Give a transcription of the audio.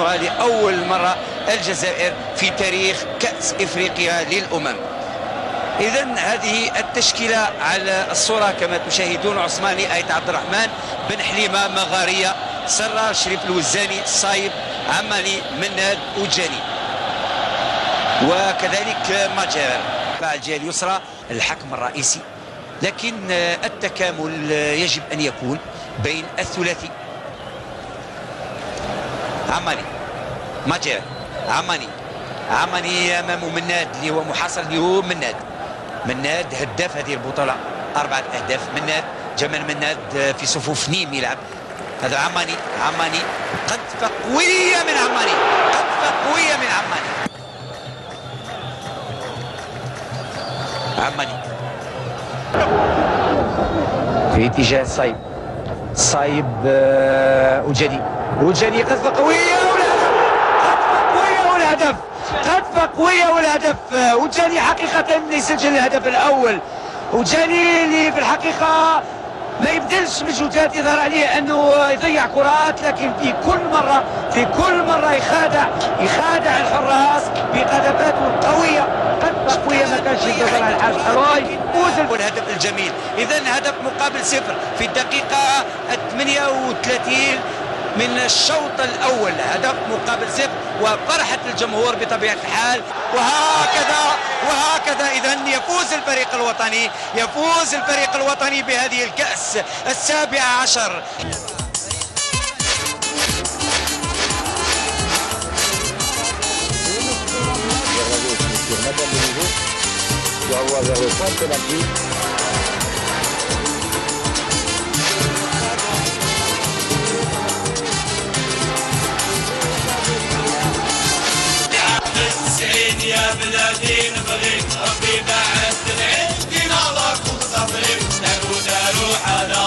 يحسمها لأول مرة الجزائر في تاريخ كأس إفريقيا للأمم. إذا هذه التشكيلة على الصورة كما تشاهدون: عثماني، أيت عبد الرحمن، بن حليمة، مغارية، سرار، شريف الوزاني، صايب، عماني، مناد، وجاني، وكذلك ماجر. الجهة اليسرى الحكم الرئيسي، لكن التكامل يجب أن يكون بين الثلاثي: عماني، ماجر، عماني أمام مناد اللي هو محاصر، اللي هو مناد هداف هذه البطولة، 4 أهداف. جمال مناد في صفوف نيم يلعب. هذا عماني قذفة قوية من عماني، في اتجاه صايب وجدي قذفة قوية والهدف، وجاني حقيقة يسجل الهدف الأول. وجاني اللي في الحقيقة ما يبذلش مجهودات يظهر عليه انه يضيع كرات، لكن في كل مرة يخادع الحراس بقذفاته القوية، قذفة قوية ما كانش ينتظرها الحارس حراي. والهدف الجميل، اذا هدف مقابل 0 في الدقيقة 38 من الشوط الأول، هدف مقابل 0، وفرحة الجمهور بطبيعة الحال. وهكذا إذا يفوز الفريق الوطني بهذه الكأس 17. يا بلادي نبغيك، ربي بعد العين دينا الله وصبري، داروا على